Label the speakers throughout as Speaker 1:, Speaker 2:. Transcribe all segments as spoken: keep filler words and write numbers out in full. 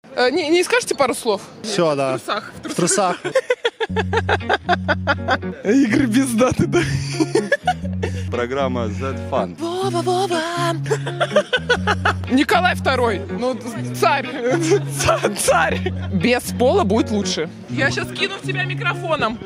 Speaker 1: Э, не, не скажете пару слов?
Speaker 2: Все, да.
Speaker 1: В трусах.
Speaker 2: В трусах.
Speaker 1: Игры без даты, да?
Speaker 3: Программа Z-Fun.
Speaker 1: Вова, Вова. Николай второй. Ну, царь. Царь. Без пола будет лучше. Я сейчас кину в тебя микрофоном.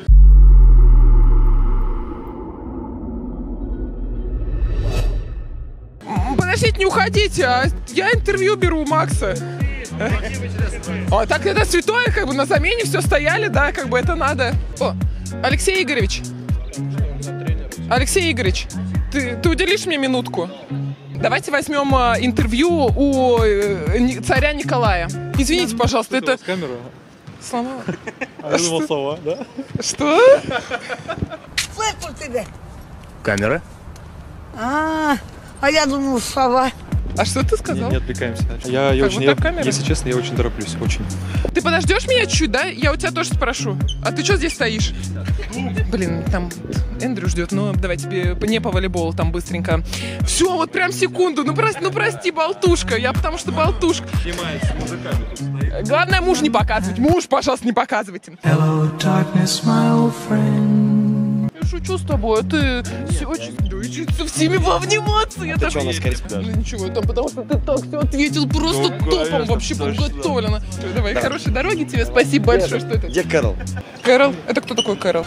Speaker 1: Подождите, не уходите, а я интервью беру у Макса. О, так это святое, как бы на замене все стояли, да, как бы это надо. О, Алексей Игоревич. Алексей Игоревич, ты, ты уделишь мне минутку? Давайте возьмем а, интервью у э, царя Николая. Извините, пожалуйста, это...
Speaker 4: Камеру.
Speaker 1: Сломала?
Speaker 4: А я думал, слова, да?
Speaker 1: Что?
Speaker 5: Слышь, тебе.
Speaker 2: Камера.
Speaker 5: А, а я думал, слова.
Speaker 1: А что ты сказал?
Speaker 4: Не, не отвлекаемся. Я, я
Speaker 1: Как
Speaker 4: очень,
Speaker 1: будто
Speaker 4: я,
Speaker 1: камера?
Speaker 4: если честно, я очень тороплюсь, очень.
Speaker 1: Ты подождешь меня чуть-чуть, да? Я у тебя тоже спрошу. А ты что здесь стоишь? Блин, там Эндрю ждет. Ну, давай тебе не по волейболу там быстренько. Все, вот прям секунду. Ну, прости, ну прости, болтушка. Я потому что болтушка.
Speaker 4: Снимается мужиками тут стоит.
Speaker 1: Главное, муж не показывать. Муж, пожалуйста, не показывайте.
Speaker 6: Hello, darkness, my old friend.
Speaker 1: Я шучу с тобой, ты все очень учиться всеми вовниматься. Я
Speaker 2: Ты
Speaker 1: так...
Speaker 2: что, у нас корреспондент?
Speaker 1: Ну ничего, там потому что ты так все ответил просто
Speaker 4: Ну,
Speaker 1: топом,
Speaker 4: конечно,
Speaker 1: вообще
Speaker 4: точно.
Speaker 1: подготовлено. Давай, хорошей дороги тебе, спасибо большое, что это.
Speaker 2: Где Кэрол?
Speaker 1: Кэрол? Это кто такой Кэрол?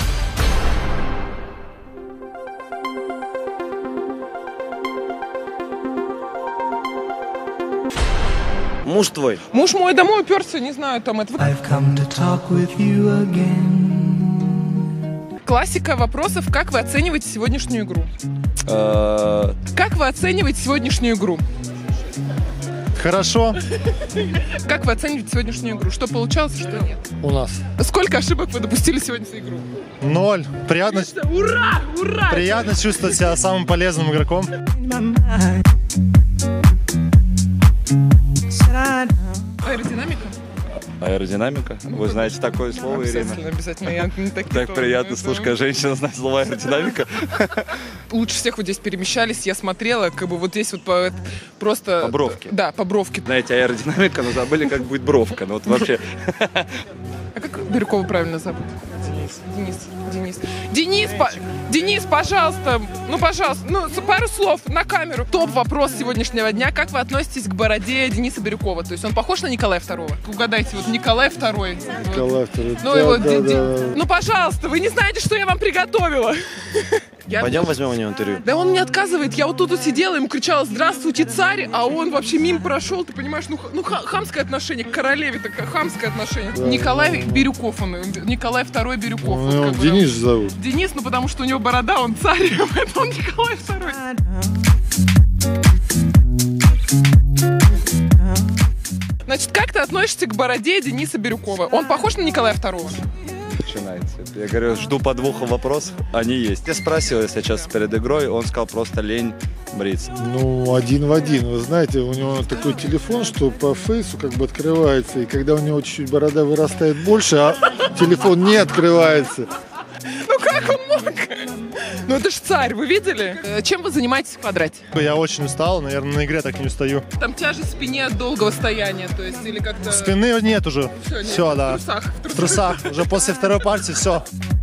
Speaker 2: Муж твой.
Speaker 1: Муж мой домой уперся, не знаю, там это...
Speaker 6: I've come to talk with you again.
Speaker 1: Классика вопросов, как вы оцениваете сегодняшнюю игру?
Speaker 2: Э,
Speaker 1: Как вы оцениваете сегодняшнюю игру?
Speaker 2: Хорошо.
Speaker 1: Как вы оцениваете сегодняшнюю игру? Что получалось, что нет?
Speaker 2: У нас.
Speaker 1: Сколько ошибок вы допустили сегодня за игру?
Speaker 2: Ноль. Приятно,
Speaker 1: Ура! Ура!
Speaker 2: приятно чувствовать себя самым полезным игроком.
Speaker 1: Аэродинамика?
Speaker 3: Аэродинамика. Вы знаете такое слово,
Speaker 1: Обязательно,
Speaker 3: Ирина?
Speaker 1: обязательно. Я не такие
Speaker 3: Так
Speaker 1: слова
Speaker 3: приятно
Speaker 1: знаю.
Speaker 3: слушать, когда женщина знает слово аэродинамика.
Speaker 1: Лучше всех вот здесь перемещались, я смотрела, как бы вот здесь вот по, просто...
Speaker 3: По бровке.
Speaker 1: Да, по бровке.
Speaker 3: Знаете, аэродинамика, но забыли, как будет бровка. Ну вот вообще.
Speaker 1: А как Бирюкова правильно зовут? Денис. Денис. Денис. Денис, по... Денис, пожалуйста, ну, пожалуйста, ну, с- пару слов на камеру. Топ-вопрос сегодняшнего дня. Как вы относитесь к бороде Дениса Бирюкова? То есть он похож на Николая второго? Угадайте, вот Николай второй.
Speaker 7: Николай второй.
Speaker 1: Ну,
Speaker 7: Да,
Speaker 1: и вот,
Speaker 7: да,
Speaker 1: Ди-
Speaker 7: да,
Speaker 1: Ди-
Speaker 7: да.
Speaker 1: ну, пожалуйста, вы не знаете, что я вам приготовила. Я-
Speaker 2: Пойдем возьмем у него интервью.
Speaker 1: Да он мне отказывает. Я вот тут вот сидела, ему кричала «Здравствуйте, царь!», а он вообще мимо прошел. Ты понимаешь, ну, х- ну ха- хамское отношение к королеве, такое хамское отношение. Николай Бирюков он, Николай второй Бирюков.
Speaker 7: Ну,
Speaker 1: вот
Speaker 7: его
Speaker 1: как бы,
Speaker 7: Денис зовут.
Speaker 1: да. Денис, ну потому что у него борода, он царь, поэтому он Николай второй. Значит, как ты относишься к бороде Дениса Бирюкова? Он похож на Николая второго?
Speaker 3: Начинается. Я говорю, жду подвоха вопросов. Они есть. Я спросил, если сейчас перед игрой, он сказал просто лень бриться.
Speaker 7: Ну, один в один. Вы знаете, у него такой телефон, что по фейсу как бы открывается. И когда у него чуть-чуть борода вырастает больше, а телефон не открывается.
Speaker 1: Ну как он мог? Ну это ж царь, вы видели? Э, Чем вы занимаетесь в квадрате?
Speaker 2: Я очень устал, наверное, на игре так не устаю.
Speaker 1: Там тяжесть в спине от долгого стояния, то есть или как-то...
Speaker 2: Спины нет уже.
Speaker 1: Всё, нет,
Speaker 2: Все,
Speaker 1: в
Speaker 2: да.
Speaker 1: трусах, в
Speaker 2: В
Speaker 1: трусах.
Speaker 2: трусах. Уже после второй партии все.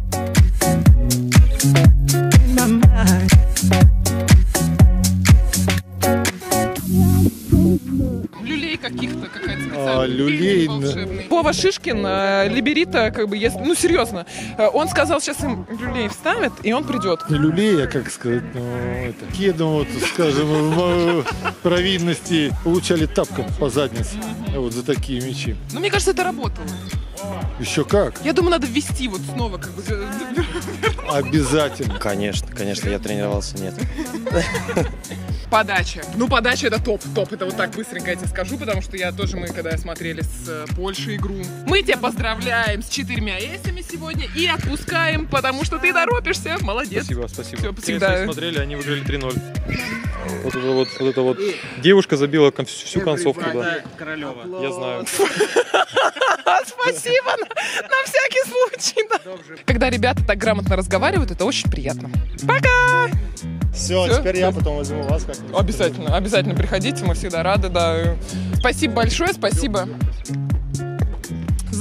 Speaker 1: Люлей каких-то какая-то
Speaker 7: А,
Speaker 1: специальная.
Speaker 7: люлей, да.
Speaker 1: волшебный. Вова Шишкин, э, либерита, как бы, если, ну серьезно, э, он сказал, сейчас им люлей вставят, и он придет.
Speaker 7: Не люлей, а как сказать, ну, это, кедом, вот, скажем, в провинности получали тапком по заднице. Вот за такие мячи.
Speaker 1: Ну, мне кажется, это работало.
Speaker 7: Еще как?
Speaker 1: Я думаю, надо ввести вот снова, как бы.
Speaker 7: Обязательно.
Speaker 2: Конечно, конечно, я тренировался, нет.
Speaker 1: Подача. Ну, подача это топ, топ. Это вот так быстренько я тебе скажу, потому что я тоже, мы когда смотрели с э, Польшей игру. Мы тебя поздравляем с четырьмя эсами сегодня и отпускаем, потому что ты торопишься. Молодец.
Speaker 4: Спасибо, спасибо.
Speaker 1: Всё,
Speaker 4: Если
Speaker 1: всегда.
Speaker 4: вы смотрели, они выиграли три ноль. Вот это вот, вот это вот. Девушка забила кон- всю концовку, да.
Speaker 8: Королева.
Speaker 4: Я знаю.
Speaker 1: Спасибо на, на всякий случай. Да. Когда ребята так грамотно разговаривают, это очень приятно. Пока!
Speaker 2: Все,
Speaker 1: Всё?
Speaker 2: теперь я потом возьму вас как-нибудь.
Speaker 1: Обязательно, обязательно приходите, мы всегда рады, да. Спасибо большое, спасибо.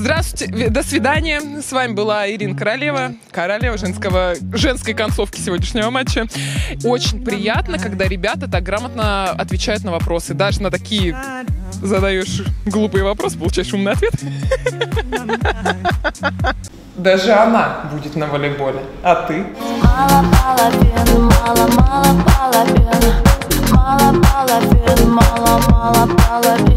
Speaker 1: Здравствуйте, до свидания. С вами была Ирина Королева, королева женского, женской концовки сегодняшнего матча. Очень приятно, когда ребята так грамотно отвечают на вопросы. Даже на такие задаешь глупые вопросы, получаешь умный ответ. Даже она будет на волейболе. А ты? Мало половин, мало, мало половин. Мало половин, мало, мало половин.